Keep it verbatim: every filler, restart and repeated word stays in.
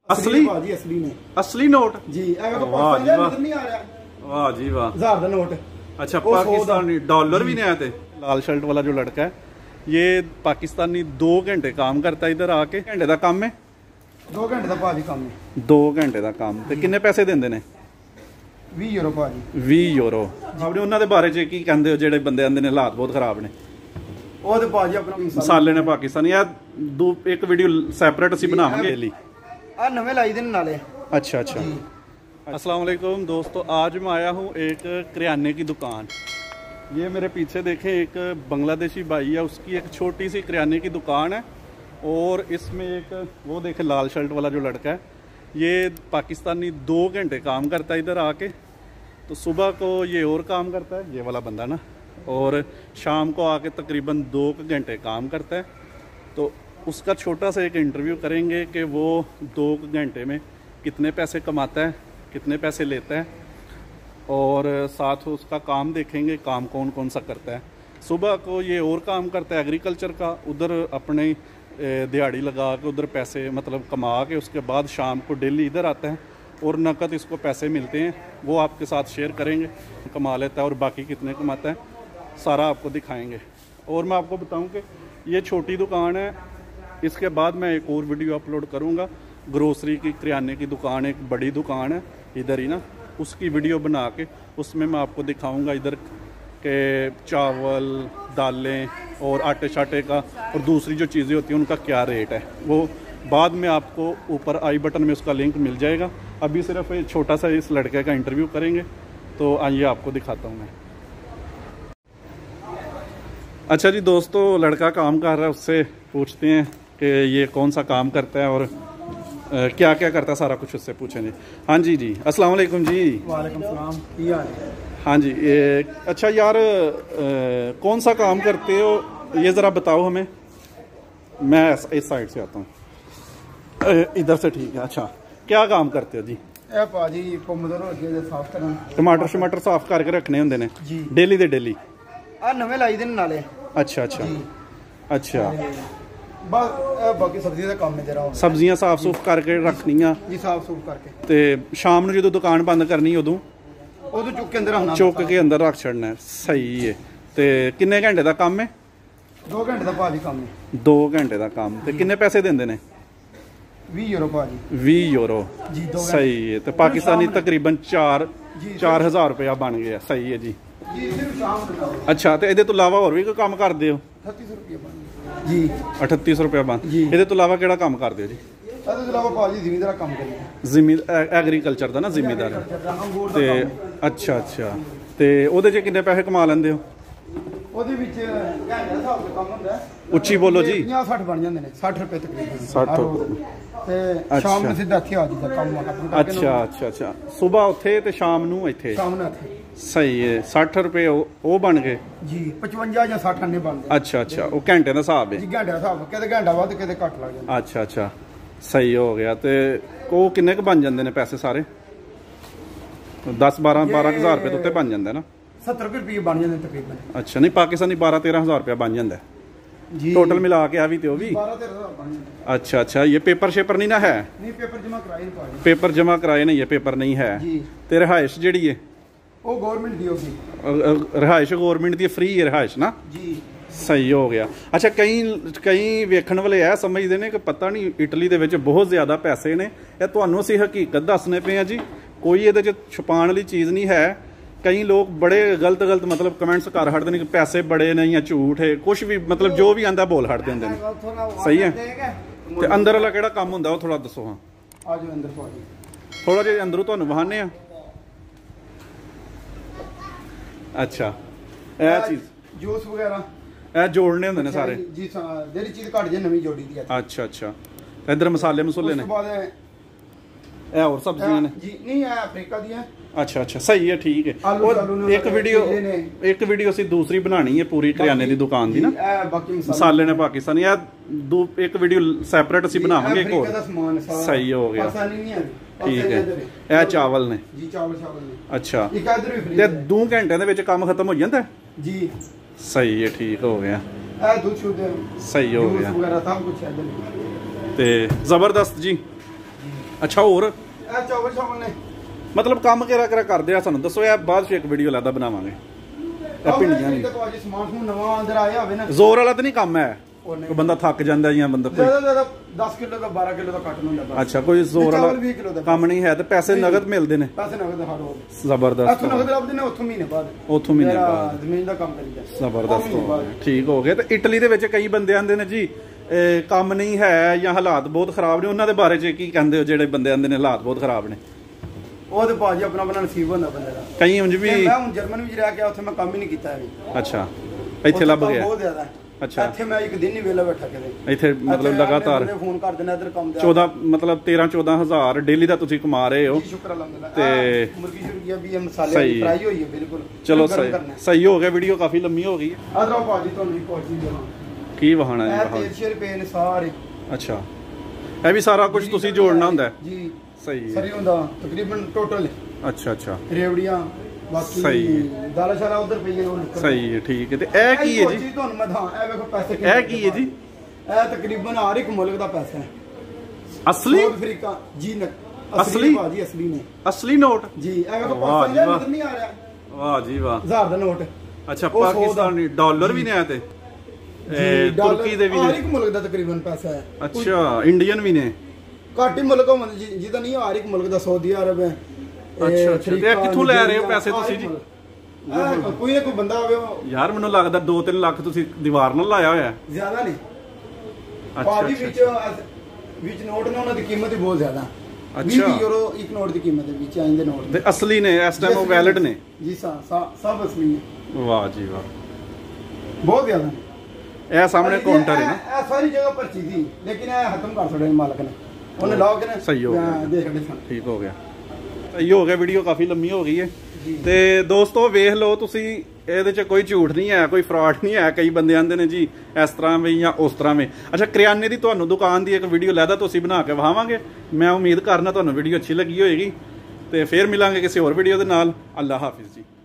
असली भाजी असली ने असली नोट जी एवें तो वाह जी वाह नजर नहीं आ रहा वाह जी वाह हजार दा नोट अच्छा पाकिस्तानी डॉलर भी नहीं आते। लाल शर्ट वाला जो लड़का है ये पाकिस्तानी दो घंटे काम करता है इधर आके घंटे का काम है दो घंटे का भाजी काम है दो घंटे का काम ते किन्ने पैसे देंदे ने बीस यूरो भाजी बीस यूरो आपने उन्हां दे बारे च की कहंदे हो जेड़े बंदे आंदे ने हालात बहुत खराब ने ਉਹ ਤੇ ਭਾਜੀ ਆਪਣਾ मसाले ने पाकिस्तानी यार दो एक वीडियो सेपरेट ਅਸੀਂ बनाएंगे ਲਈ आ नवे लाई दिन नाले। अच्छा अच्छा अस्सलाम वालेकुम दोस्तों, आज मैं आया हूँ एक किराने की दुकान। ये मेरे पीछे देखें एक बांग्लादेशी भाई है, उसकी एक छोटी सी किराने की दुकान है और इसमें एक वो देखें लाल शर्ट वाला जो लड़का है ये पाकिस्तानी दो घंटे काम करता है इधर आके। तो सुबह को ये और काम करता है ये वाला बंदा ना, और शाम को आके तकरीबन दो घंटे काम करता है। तो उसका छोटा सा एक इंटरव्यू करेंगे कि वो दो घंटे में कितने पैसे कमाता है, कितने पैसे लेता है, और साथ उसका काम देखेंगे काम कौन कौन सा करता है। सुबह को ये और काम करता है एग्रीकल्चर का, उधर अपने दिहाड़ी लगा के उधर पैसे मतलब कमा के उसके बाद शाम को डेली इधर आता है और नकद इसको पैसे मिलते हैं, वो आपके साथ शेयर करेंगे कमा लेता है और बाकी कितने कमाता है सारा आपको दिखाएंगे। और मैं आपको बताऊं कि ये छोटी दुकान है, इसके बाद मैं एक और वीडियो अपलोड करूंगा ग्रोसरी की, किराने की दुकान एक बड़ी दुकान है इधर ही ना, उसकी वीडियो बना के उसमें मैं आपको दिखाऊंगा इधर के चावल दालें और आटे शाटे का और दूसरी जो चीज़ें होती हैं उनका क्या रेट है, वो बाद में आपको ऊपर आई बटन में उसका लिंक मिल जाएगा। अभी सिर्फ एक छोटा सा इस लड़के का इंटरव्यू करेंगे, तो आइए आपको दिखाता हूँ मैं। अच्छा जी दोस्तों, लड़का काम कर रहा है, उससे पूछते हैं कि ये कौन सा काम करता है और आ, क्या क्या करता है, सारा कुछ उससे पूछेंगे। हाँ जी जी अस्सलाम वालेकुम जी। वालेकुम सलाम, क्या हाल है? हाँ जी ये अच्छा यार आ, कौन सा काम करते हो ये ज़रा बताओ हमें। मैं इस साइड से आता हूँ, इधर से ठीक है। अच्छा क्या काम करते हो जी? ए भाजी पोमदोर हो गए साफ करन, टमाटर शमाटर साफ करके रखने होंगे ने जी डेली दे डेली। आ नवे लाई दिन नाले। अच्छा अच्छा अच्छा बस ए बाकी सब्जी का काम है जरा, सब्जियां साफ सूफ करके रखनियां जी साफ सूफ करके ते शाम ਨੂੰ ਜਦੋਂ ਦੁਕਾਨ ਬੰਦ ਕਰਨੀ ਉਦੋਂ ਉਦੋਂ ਚੁੱਕ ਕੇ ਅੰਦਰ ਰੱਖਣਾ, ਚੁੱਕ ਕੇ ਅੰਦਰ ਰੱਖ ਛੱਡਣਾ ਹੈ। ਸਹੀ ਹੈ। ਤੇ ਕਿੰਨੇ ਘੰਟੇ ਦਾ ਕੰਮ ਹੈ? दो घंटे का भाजी काम है। दो घंटे का काम ਤੇ ਕਿੰਨੇ ਪੈਸੇ ਦਿੰਦੇ ਨੇ? बीस यूरो भाजी। बीस यूरो जी दो सही है। तो पाकिस्तानी तकरीबन चार जी चार हज़ार रुपया बन गया। सही है जी जी सिर्फ शाम को। अच्छा ਤੇ ਇਹਦੇ ਤੋਂ ਇਲਾਵਾ ਹੋਰ ਵੀ ਕੋਈ ਕੰਮ ਕਰਦੇ ਹੋ? अठतीस रुपये बन जी अठत्ती सौ रुपया बन। जी ਇਹਦੇ ਤੋਂ ਇਲਾਵਾ ਕਿਹੜਾ ਕੰਮ ਕਰਦੇ ਹੋ ਜੀ? ਇਹਦੇ ਤੋਂ ਇਲਾਵਾ ਭਾਜੀ ਜ਼ਿਮੀਂਦਾਰ ਕੰਮ ਕਰੀਏ। ਜ਼ਮੀਨ ਐਗਰੀਕਲਚਰ ਦਾ ਨਾ ਜ਼ਿਮੀਂਦਾਰ ਤੇ ਅੱਛਾ ਅੱਛਾ ਤੇ ਉਹਦੇ 'ਚ ਕਿੰਨੇ ਪੈਸੇ ਕਮਾ ਲੈਂਦੇ ਹੋ? ਉਹਦੇ ਵਿੱਚ ਘੰਟੇ ਦਾ ਹਿਸਾਬ ਦਾ ਕੰਮ ਹੁੰਦਾ ਹੈ। ਉੱਚੀ ਬੋਲੋ ਜੀ। ਪੰਜਾਹ ਸੱਠ ਬਣ ਜਾਂਦੇ ਨੇ, ਸੱਠ ਰੁਪਏ ਤਕਰੀਬਨ ਸੱਠ ਤੇ ਸ਼ਾਮ ਨੂੰ ਸਿੱਧਾ ਇੱਥੇ ਆ ਜਾਂਦਾ ਕੰਮ ਆਪਣਾ ਕਰਕੇ। ਅੱਛਾ ਅੱਛਾ ਅੱਛਾ ਸਵੇਰ ਉੱਥੇ ਤੇ ਸ਼ਾਮ ਨੂੰ ਇੱਥੇ। ਸ਼ਾਮ ਨੂੰ ਇੱਥੇ ਸਹੀ ਹੈ। ਸੱਠ ਰੁਪਏ ਉਹ ਬਣ ਗਏ ਜੀ, ਪਚਵੰਜਾ ਜਾਂ ਸੱਠ ਅੰਨੇ ਬਣਦੇ। ਅੱਛਾ ਅੱਛਾ ਉਹ ਘੰਟੇ ਦਾ ਹਿਸਾਬ ਹੈ ਜੀ, ਘੰਟੇ ਦਾ ਹਿਸਾਬ, ਕਿਤੇ ਘੰਟਾ ਵੱਧ ਕਿਤੇ ਘੱਟ ਲੱਗ ਜਾਂਦਾ। ਅੱਛਾ ਅੱਛਾ ਸਹੀ ਹੋ ਗਿਆ। ਤੇ ਉਹ ਕਿੰਨੇ ਕੁ ਬਣ ਜਾਂਦੇ ਨੇ ਪੈਸੇ ਸਾਰੇ? ਦਸ ਬਾਰਾਂ ਬਾਰਾਂ ਹਜ਼ਾਰ ਰੁਪਏ ਤੋਂ ਉੱਤੇ ਬਣ ਜਾਂਦਾ ਨਾ? ਸੱਤਰ ਰੁਪਏ ਬਣ ਜਾਂਦੇ ਤਕਰੀਬਨ। ਅੱਛਾ ਨਹੀਂ ਪਾਕਿਸਤਾਨੀ ਬਾਰਾਂ ਤੇਰਾਂ ਹਜ਼ਾਰ ਰੁਪਇਆ ਬਣ ਜਾਂਦਾ ਜੀ, ਟੋਟਲ ਮਿਲਾ ਕੇ ਆ ਵੀ ਤੇ ਉਹ ਵੀ। ਬਾਰਾਂ ਤੇਰਾਂ ਹਜ਼ਾਰ ਬਣ ਜਾਂਦਾ। अच्छा अच्छा ये पेपर शेपर नहीं ना है? नहीं पेपर जमा कराए नहीं पाए। पेपर जमा कराए नहीं है, पेपर नहीं है जी। ते रिहाइश जेड़ी है वो गवर्नमेंट दी होगी। रिहाइश गवर्नमेंट दी फ्री है रिहाइश ना? जी सही हो गया। अच्छा कई कई ਵੇਖਣ ਵਾਲੇ ਇਹ ਸਮਝਦੇ ਨੇ ਕਿ ਪਤਾ ਨਹੀਂ ਇਟਲੀ ਦੇ ਵਿੱਚ ਬਹੁਤ ਜ਼ਿਆਦਾ ਪੈਸੇ ਨੇ। ਇਹ ਤੁਹਾਨੂੰ ਅਸੀਂ ਹਕੀਕਤ ਦੱਸਨੇ ਪਏ ਆ ਜੀ, ਕੋਈ ਇਹਦੇ 'ਚ ਛੁਪਾਉਣ ਵਾਲੀ ਚੀਜ਼ ਨਹੀਂ ਹੈ। कई लोग बड़े गलत गलत मतलब कमेंट्स कर हटते हैं कि पैसे बड़े ने या झूठ है, कुछ भी मतलब जो भी आंदा बोल हट देंगे। सही है। ते अंदर वाला केड़ा काम हुंदा वो थोड़ा दसो। हाँ आ जाओ अंदर भाजी, थोड़ा जिहा अंदरों तुहानूं वहाने आ। अच्छा ए चीज जूस वगैरह ए जोड़ने हुंदे ने सारे जी, जेहड़ी चीज घट जाए नवीं जोड़ी दी है। अच्छा अच्छा इधर मसाले मसूले ने, उसके बाद ए और सब्जियां ने जी नहीं है अफ्रीका दी है। अच्छा अच्छा सही है ठीक है। आलू और चालू एक वीडियो एक वीडियो ਅਸੀਂ ਦੂਸਰੀ ਬਣਾਣੀ ਹੈ ਪੂਰੀ ਕਰਿਆਨੇ ਦੀ ਦੁਕਾਨ ਦੀ ਨਾ, ਬਾਕੀ ਮਸਾਲੇ ਨੇ ਪਾਕਿस्तानी ਆ ਦੋ ਇੱਕ ਵੀਡੀਓ ਸੈਪਰੇਟ ਅਸੀਂ ਬਣਾਵਾਂਗੇ ਇੱਕ ਹੋਰ। ਸਹੀ ਹੋ ਗਿਆ ਠੀਕ ਹੈ। ਇਹ ਚਾਵਲ ਨੇ ਜੀ, ਚਾਵਲ ਚਾਵਲ ਨੇ। ਅੱਛਾ ਇੱਕ ਇਧਰ ਵੀ ਫ੍ਰੀ ਤੇ ਦੋ ਘੰਟਿਆਂ ਦੇ ਵਿੱਚ ਕੰਮ ਖਤਮ ਹੋ ਜਾਂਦਾ ਜੀ। ਸਹੀ ਹੈ ਠੀਕ ਹੋ ਗਿਆ। ਇਹ ਦੁੱਧ ਸ਼ੁੱਧ ਸਹੀ ਹੋ ਗਿਆ ਵਗੈਰਾ ਸਭ ਕੁਝ ਇਧਰ ਤੇ ਜ਼ਬਰਦਸਤ ਜੀ। ਅੱਛਾ ਹੋਰ ਇਹ ਚਾਵਲ ਚਾਵਲ ਨੇ ਮਤਲਬ ਕੰਮ ਕਿਹੜਾ ਕਿਹੜਾ ਕਰਦੇ ਆ ਸਾਨੂੰ ਦੱਸੋ, ਇਹ ਬਾਅਦ ਚ ਇੱਕ ਵੀਡੀਓ ਲਾਦਾ ਬਣਾਵਾਂਗੇ। ਇਹ ਭਿੰਡੀਆਂ ਵੀ ਭਾਜੀ ਸਮਾਨ ਸਮੂਨ ਨਵਾਂ ਅੰਦਰ ਆਇਆ ਹੋਵੇ ਨਾ, ਜ਼ੋਰ ਵਾਲਾ ਤਾਂ ਨਹੀਂ ਕੰਮ ਹੈ, ਕੋਈ ਬੰਦਾ ਥੱਕ ਜਾਂਦਾ ਜਾਂ ਬੰਦਾ ਕੋਈ ਜ਼ਿਆਦਾ ਜ਼ਿਆਦਾ ਦਸ ਕਿਲੋ ਦਾ ਬਾਰਾਂ ਕਿਲੋ ਦਾ ਕੱਟ ਹੁੰਦਾ ਬਸ। ਅੱਛਾ ਕੋਈ ਜ਼ੋਰ ਵਾਲਾ ਕੰਮ ਨਹੀਂ ਹੈ ਤੇ ਪੈਸੇ ਨਗਦ ਮਿਲਦੇ ਨੇ? ਪੈਸੇ ਨਗਦ ਹਰ ਰੋਜ਼ ਜ਼ਬਰਦਸਤ। ਇੱਥੋਂ ਨਗਦ ਲੱਭਦੇ ਨੇ, ਉੱਥੋਂ ਮਹੀਨੇ ਬਾਅਦ ਉੱਥੋਂ ਮਹੀਨੇ ਬਾਅਦ ਜ਼ਮੀਨ ਦਾ ਕੰਮ ਕਰੀਦਾ। ਜ਼ਬਰਦਸਤ ਹੋ ਗਿਆ, ਠੀਕ ਹੋ ਗਿਆ। ਤੇ ਇਟਲੀ ਦੇ ਵਿੱਚ ਕਈ ਬੰਦੇ ਆਂਦੇ ਨੇ ਜੀ ਇਹ ਕੰਮ ਨਹੀਂ ਹੈ ਜਾਂ ਹਾਲਾਤ ਬਹੁਤ ਖਰਾਬ ਨੇ, ਉਹਨਾਂ ਦੇ ਬਾਰੇ ਚ ਕੀ ਕਹਿੰਦੇ ਹੋ ਜਿਹੜੇ ਬੰਦੇ ਆਂਦੇ ਨੇ ਹਾਲਾਤ ਬਹੁਤ ਖਰਾਬ ਨੇ? ਉਹ ਤੇ ਭਾਜੀ ਆਪਣਾ ਆਪਣਾ ਨਸੀਬ ਹੁੰਦਾ ਬੰਦੇ ਦਾ। ਕਈ ਉਂਝ ਵੀ ਮੈਂ ਹੁਣ ਜਰਮਨ ਵਿੱਚ ਰਹਿ ਕੇ ਉੱਥੇ ਮੈਂ ਕੰਮ ਹੀ ਨਹੀਂ ਕੀਤਾ ਹੈ। ਅੱਛਾ ਇੱਥੇ ਲੱਭ ਗਿਆ ਬਹੁਤ ਜ਼ਿਆਦਾ। ਅੱਛਾ ਇੱਥੇ ਮੈਂ ਇੱਕ ਦਿਨ ਨਹੀਂ ਵਿਹਲਾ ਬੈਠਾ ਕਿਤੇ, ਇੱਥੇ ਮਤਲਬ ਲਗਾਤਾਰ ਫੋਨ ਕਰ ਦੇਣਾ ਇਧਰ ਕੰਮ ਦਾ ਚੌਦਾਂ ਮਤਲਬ ਤੇਰਾਂ ਚੌਦਾਂ ਹਜ਼ਾਰ ਡੇਲੀ ਦਾ ਤੁਸੀਂ ਕਮਾ ਰਹੇ ਹੋ। ਸ਼ੁਕਰ ਅਲਹਮਦੁਲਿਲਾ। ਤੇ ਮੁਰਗੀ ਸ਼ੁਰਗੀ ਵੀ ਮਸਾਲੇ ਦੀ ਫਰਾਈ ਹੋਈ ਹੈ ਬਿਲਕੁਲ। ਚਲੋ ਸਹੀ ਸਹੀ ਹੋ ਗਿਆ, ਵੀਡੀਓ ਕਾਫੀ ਲੰਮੀ ਹੋ ਗਈ ਹੈ। ਅਦਰੋ ਭਾਜੀ ਤੁਹਾਨੂੰ ਵੀ ਪਹੁੰਚੀ ਦੇਣਾ ਕੀ ਵਹਾਣਾ ਜੀ? ਇਹ ਤਿੰਨ ਸੌ ਰੁਪਏ ਨੇ ਸਾਰੇ। ਅੱਛਾ ਇਹ ਵੀ ਸਾਰਾ ਕੁਝ ਤੁਸੀਂ ਜੋੜਨਾ ਹੁੰਦਾ ਹੈ ਜੀ? ਸਹੀ ਹੈ। ਸਰੀ ਹੁੰਦਾ ਤਕਰੀਬਨ ਟੋਟਲ। ਅੱਛਾ ਅੱਛਾ ਰੇਵੜੀਆਂ ਬਾਕੀ ਸਹੀ ਦਾਲ ਸ਼ਾਲਾ ਉਧਰ ਪਈ ਹੈ ਉਹ। ਸਹੀ ਹੈ ਠੀਕ ਹੈ। ਤੇ ਇਹ ਕੀ ਹੈ ਜੀ? ਤੁਹਾਨੂੰ ਮੈਂ ਹਾਂ ਇਹ ਵੇਖੋ ਪੈਸੇ ਇਹ ਕੀ ਹੈ ਜੀ? ਇਹ ਤਕਰੀਬਨ ਹਰ ਇੱਕ ਮੁਲਕ ਦਾ ਪੈਸਾ ਹੈ। ਅਸਲੀ ਅਫਰੀਕਾ ਜੀ ਨ ਅਸਲੀ ਭਾਜੀ ਅਸਲੀ ਨੇ ਅਸਲੀ ਨੋਟ ਜੀ। ਇਹ ਵੇਖੋ ਵਾਹ ਜੀ ਪਾਕਿਸਤਾਨ ਵਾਹ, ਨਜ਼ਰ ਨਹੀਂ ਆ ਰਿਹਾ? ਵਾਹ ਜੀ ਵਾਹ, ਹਜ਼ਾਰ ਦਾ ਨੋਟ। ਅੱਛਾ ਪਾਕਿਸਤਾਨੀ ਡਾਲਰ ਵੀ ਨੇ ਆ ਤੇ ਇਹ ਤੁਰਕੀ ਦੇ ਵੀ ਹਰ ਨੇ? ਇੱਕ ਮੁਲਕ ਦਾ ਤਕਰੀਬਨ ਪੈਸਾ ਹੈ। ਅੱਛਾ ਇੰਡੀਅਨ ਵੀ ਨੇ? ਘੱਟ ਹੀ ਮੁਲਕ ਹੋਣ ਜਿਹਦਾ ਨਹੀਂ, ਹਰ ਇੱਕ ਮੁਲਕ ਦਾ। ਸਾਊਦੀ ਅਰਬ ਹੈ। ਅੱਛਾ ਅੱਛਾ। ਤੇ ਕਿੱਥੋਂ ਲੈ ਰਹੇ ਹੋ ਪੈਸੇ ਤੁਸੀਂ ਜੀ? ਕੋਈ ਨਾ ਕੋਈ ਬੰਦਾ ਆਵੇ ਯਾਰ ਮੈਨੂੰ ਲੱਗਦਾ ਦੋ ਤਿੰਨ ਲੱਖ ਤੁਸੀਂ ਦੀਵਾਰ ਨਾਲ ਲਾਇਆ ਹੋਇਆ। ਜ਼ਿਆਦਾ ਨਹੀਂ ਅੱਛਾ ਭਾਜੀ। ਵਿੱਚ ਵਿੱਚ ਨੋਟ ਨੇ, ਉਹਨਾਂ ਦੀ ਕੀਮਤ ਹੀ ਬਹੁਤ ਜ਼ਿਆਦਾ। ਅੱਛਾ ਵੀਹ ਯੂਰੋ ਇੱਕ ਨੋਟ ਦੀ ਕੀਮਤ ਹੈ ਵਿੱਚ ਆਇੰਦੇ ਨੋਟ। ਤੇ ਅਸਲੀ ਨੇ ਇਸ ਟਾਈਮ ਉਹ ਵੈਲਿਡ ਨੇ? ਜੀ ਸਭ ਅਸਲੀ ਨੇ। ਵਾਹ ਜੀ ਵਾਹ, ਬਹੁਤ ਜ਼ਿਆਦਾ। ਇਹ ਸਾਹਮਣੇ ਕਾਊਂਟਰ ਹੈ ਨਾ? ਇਹ ਸਾਰੀ ਜਗ੍ਹਾ ਪਰਚੀ ਸੀ, ਲੇਕਿਨ ਇਹ ਖਤਮ ਕਰ ਛੱਡੇ ਮਾਲਕ ਨੇ। ਉਹਨੇ ਲਾ ਕੇ ਨਾ ਸਹੀ ਹੋ ਗਿਆ, ਦੇ ਛੱਡੇ ਸਨ। ਠੀਕ ਹੋ ਗਿਆ, ਸਹੀ ਹੋ ਗਿਆ। ਵੀਡੀਓ ਕਾਫੀ ਲੰਮੀ ਹੋ ਗਈ ਹੈ ਤੇ ਦੋਸਤੋ ਵੇਖ ਲਓ ਤੁਸੀਂ, ਇਹਦੇ ਚ ਕੋਈ ਝੂਠ ਨਹੀਂ ਹੈ, ਕੋਈ ਫਰਾਡ ਨਹੀਂ ਹੈ। ਕਈ ਬੰਦੇ ਆਂਦੇ ਨੇ ਜੀ ਇਸ ਤਰ੍ਹਾਂ ਵੀ ਜਾਂ ਉਸ ਤਰ੍ਹਾਂ ਵੀ। ਅੱਛਾ ਕਰਿਆਨੇ ਦੀ ਤੁਹਾਨੂੰ ਦੁਕਾਨ ਦੀ ਇੱਕ ਵੀਡੀਓ ਲੈਦਾ ਤੁਸੀਂ ਬਣਾ ਕੇ ਵਿਖਾਵਾਂਗੇ। ਮੈਂ ਉਮੀਦ ਕਰਨਾ ਤੁਹਾਨੂੰ ਵੀਡੀਓ ਅੱਛੀ ਲੱਗੀ ਹੋਏਗੀ ਤੇ ਫੇਰ ਮਿਲਾਂਗੇ ਕਿਸੇ ਹੋਰ ਵੀਡੀਓ ਦੇ ਨਾਲ। ਅੱਲਾ ਹਾਫਿਜ਼ ਜੀ।